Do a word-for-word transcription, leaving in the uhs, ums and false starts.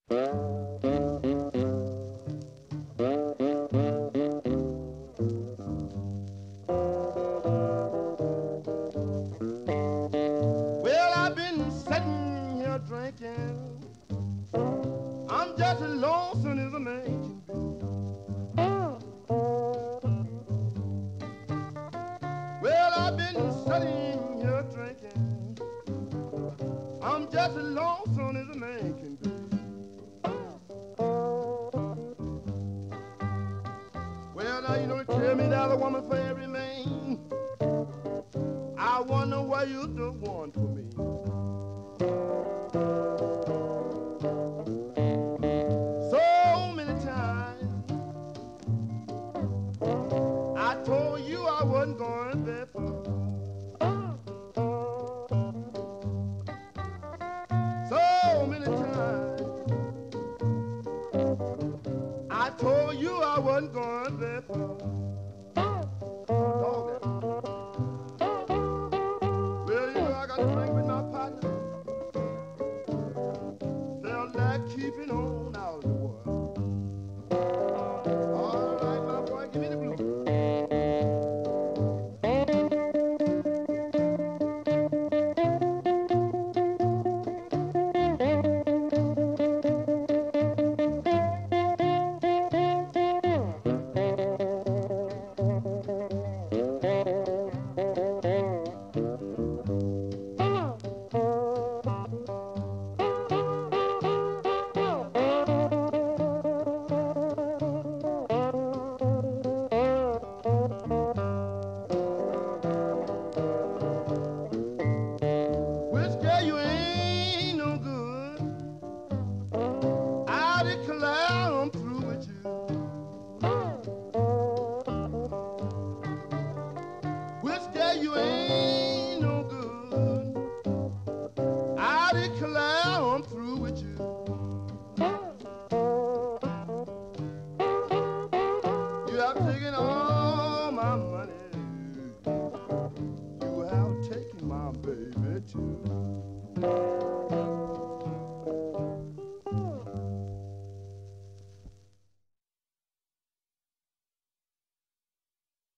Well, I've been sitting here drinking. I'm just as lonesome as a man can be. Well, I've been sitting here drinking. I'm just as lonesome as a man can be. Well, now you don't tell me that a woman for every man. I wonder what you the one for me. So many times I told you I wasn't going that far. So many times I told you I wasn't going that far. Dog that. Well, you know I got to drink with my partner. Felt like keeping on out of the world. All right, my boy, give me the blues. Which girl you ain't no good. I declare I'm through with you. Which girl you ain't no good. I declare I'm through with you. You have taken all